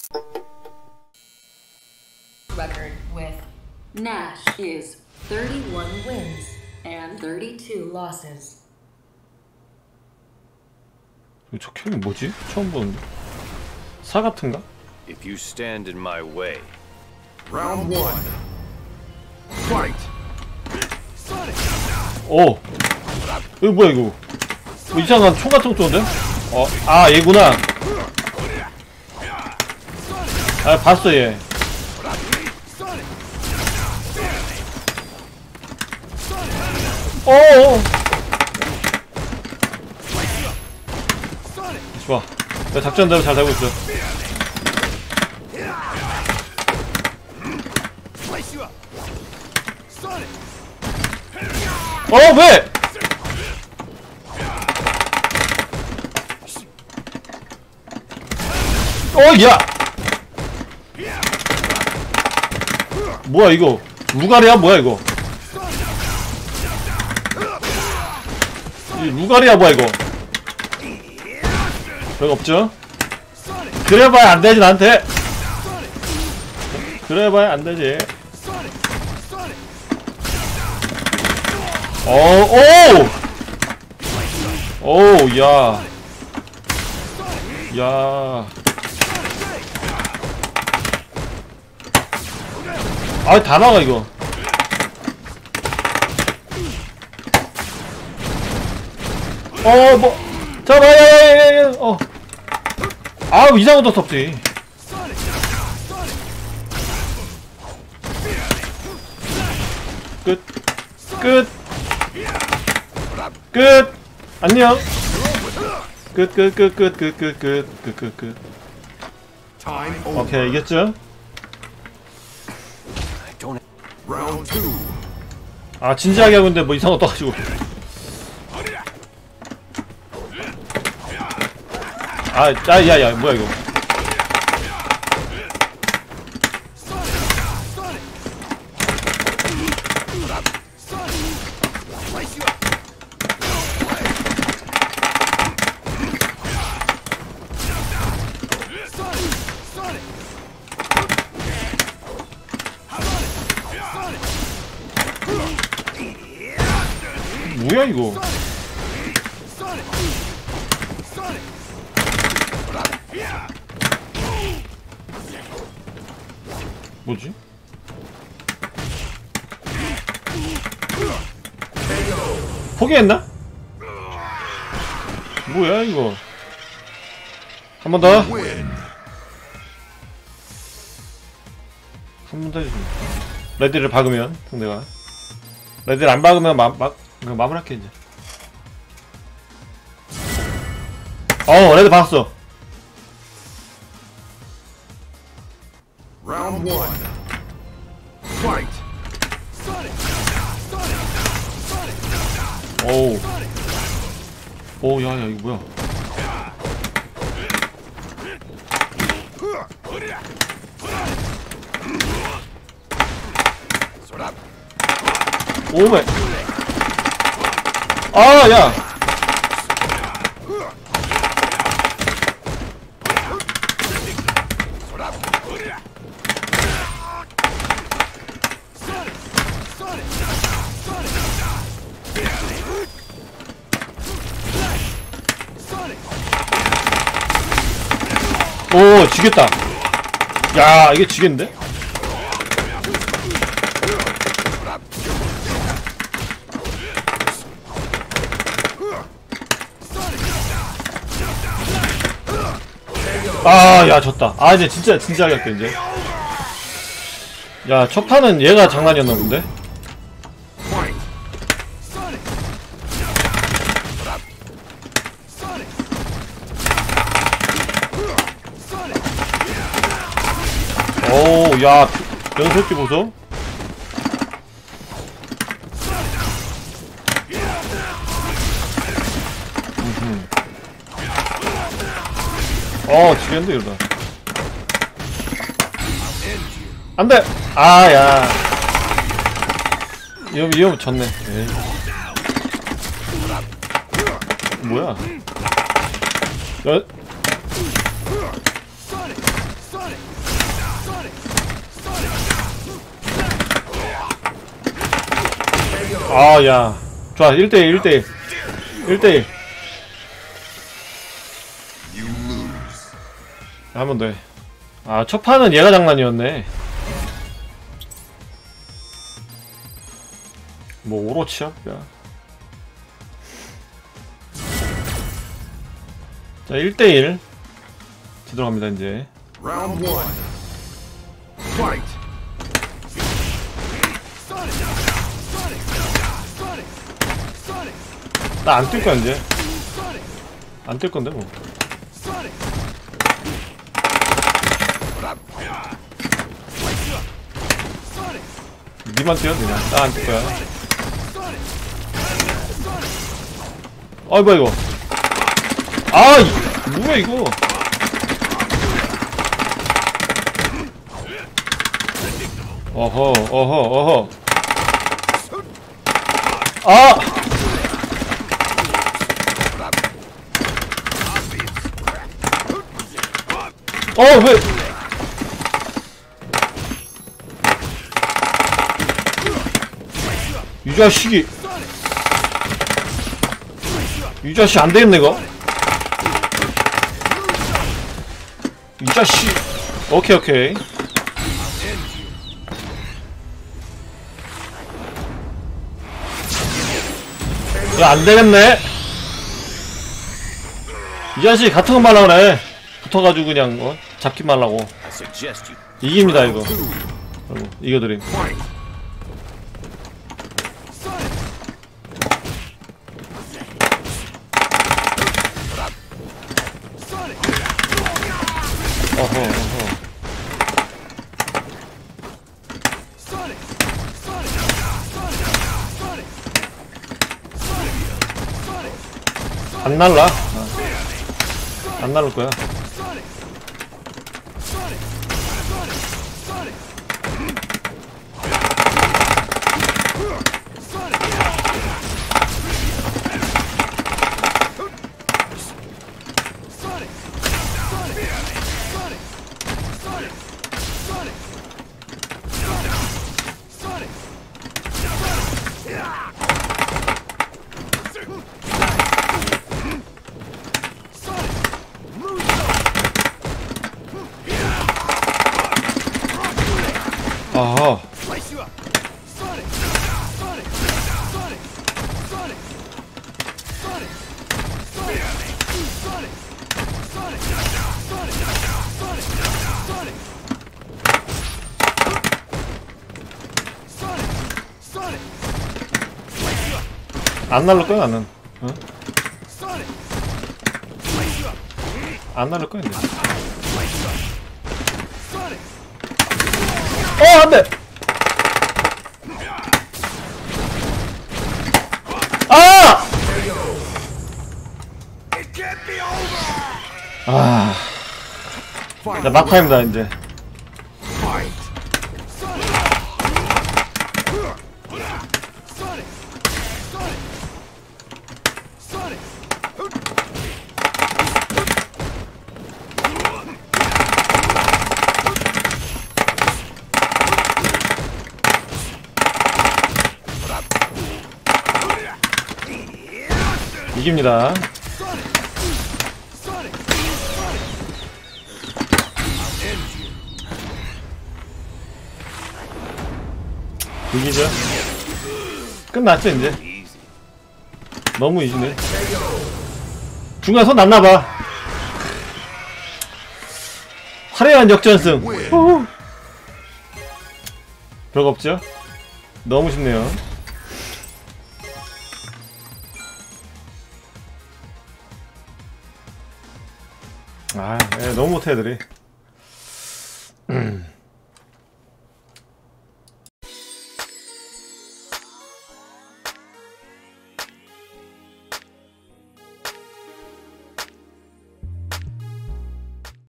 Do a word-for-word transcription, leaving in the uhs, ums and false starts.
Record with Nash is thirty-one wins and thirty-two losses. 저 캠이 뭐지? 처음 보는데. 사 같은가? If you stand in my way. Round one. Fight. 오. 이거 뭐야 이거? 뭐 이상한 총 같은 거 쏘는데? 어, 아 얘구나. 아 봤어 얘. 어어. 좋아. 내가 작전대로 잘 되고 있어. 어 왜? 어 야. 뭐야 이거? 루가리야 뭐야 이거? 이 루가리야 뭐야 이거? 별거 없죠? 그래봐야 안 되지 나한테. 그래봐야 안 되지. 어, 오! 오, 야. 야. 아, 다 나가, 이거. 어, 뭐. 잡아, 야, 야, 야, 야, 어. 아우, 이상한 것도 없지. 끝. 끝. 끝! 안녕! 끝, 끝, 끝, 끝, 끝, 끝, 끝, 끝, 끝, 끝. 오케이, 이겼죠? 아, 진지하게 하고 있는데 뭐 이상한 거 떠가지고. 아, 야, 야, 야, 뭐야, 이거. 뭐야 이거? 뭐지? 포기했나? 뭐야 이거? 한 번 더. 한 번 더 해주세요. 레드를 박으면 상대가 레드를 안 박으면 마, 마, 마무리할게 이제. 어 레드 박았어. Round one. Fight. 오우. 오 야야 이거 뭐야? 오메. 아, 야. 오, 지겠다. 야, 이게 지겠는데? 아, 야, 졌다. 아, 이제 진짜, 진지하게 할게, 이제. 야, 첫 판은 얘가 장난이었나 본데? 오, 야, 연속기 보소? 어, 지겠는데, 이러다. 안 돼! 아, 야. 이러면, 이러면 졌네. 에이. 뭐야? 여... 아, 야. 좋아, 일 대 일, 일 대 일. 일 대 일. 한 번 더 해. 아, 첫 판은 얘가 장난이었네. 뭐, 오로치야? 야. 자, 일 대 일. 들어갑니다, 이제. Round one. Fight. 나 안 뛸 거야, 이제. 안 뛸 건데, 뭐. 니만 뛰어, 그냥. 나 안 뛸 거야. 어이, 뭐야, 이거. 아, 이, 뭐야, 이거. 어허, 어허, 어허. 아! 어, 왜? 이 자식이. 이 자식 안 되겠네, 이거. 이 자식. 오케이, 오케이. 야, 안 되겠네. 이 자식 같은 거 말라 그래. 붙어가지고 그냥, 어? 잡기 말라고. 이깁니다, 이거. 아이고, 이겨드림. 어허, 어허. 안 날라. 아. 안 날릴 거야. 아하. 안 날릴 거야, 나는. 어? 안 날릴 거야, 이제. 어, 안 돼! 아! 아. 자, 막타입니다, 이제. 이깁니다. 이기죠? 끝났죠, 이제. 너무 이지네. 중간 손 났나봐. 화려한 역전승. 호호. 별거 없죠? 너무 쉽네요. 아, 예, 너무 못해, 애들이.